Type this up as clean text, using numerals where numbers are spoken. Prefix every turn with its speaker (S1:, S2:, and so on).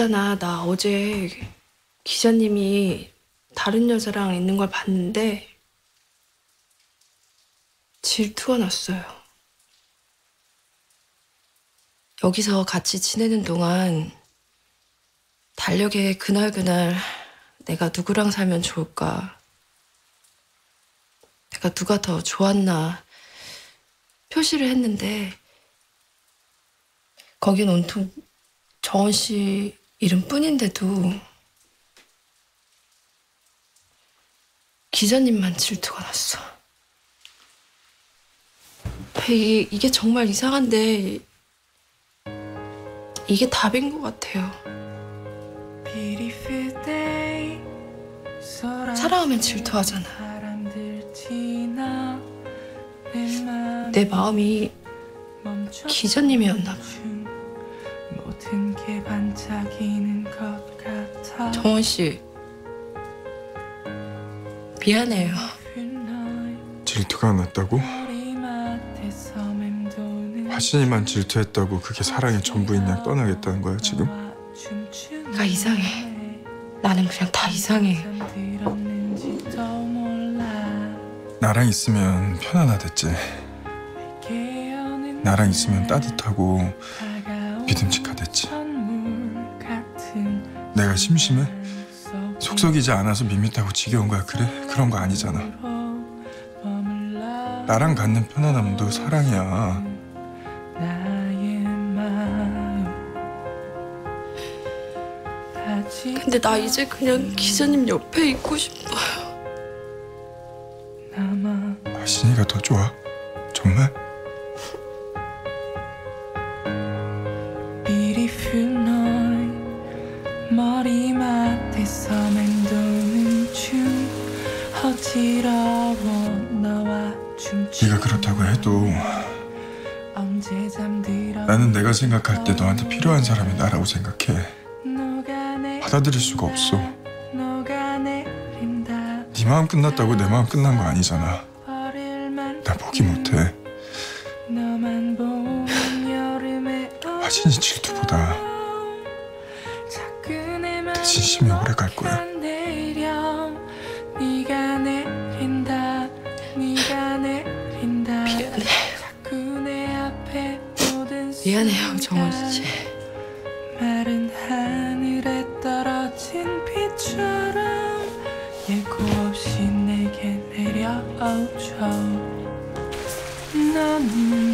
S1: 있잖아, 나 어제 기자님이 다른 여자랑 있는 걸 봤는데 질투가 났어요. 여기서 같이 지내는 동안 달력에 그날그날 내가 누구랑 살면 좋을까, 내가 누가 더 좋았나 표시를 했는데 거긴 온통 정원 씨 이름뿐인데도 기자님만 질투가 났어. 이게 정말 이상한데 이게 답인 것 같아요. 사랑하면 질투하잖아. 내 마음이 기자님이었나 봐. 정원 씨, 미안해요.
S2: 질투가 났다고? 화신이만 질투했다고 그게 사랑의 전부인 양 떠나겠다는 거야 지금?
S1: 나 이상해. 나는 그냥 다 이상해.
S2: 나랑 있으면 편안하댔지. 나랑 있으면 따뜻하고 믿음직하댔지. 내가 심심해? 속썩이지 않아서 밋밋하고 지겨운 거야. 그래? 그런 거 아니잖아. 나랑 갖는 편안함도 사랑이야.
S1: 근데 나 이제 그냥 기자님 옆에 있고 싶어요.
S2: 화신이가 더 좋아? 정말?
S3: 머리맡에서 맴도는 춤 어지러워 너와 춤추.
S2: 네가 그렇다고 해도 나는 내가 생각할 때 너한테 필요한 사람이 나라고 생각해. 받아들일 수가 없어. 네 마음 끝났다고 내 마음 끝난 거 아니잖아. 나 포기 못해. 화신이 질투보다 내 진심이 오래 갈 거야.
S1: 미안해요, 정원 씨.
S3: 마른 하늘에 떨어진 비처럼 예고 없이 내게 내려오죠. 너는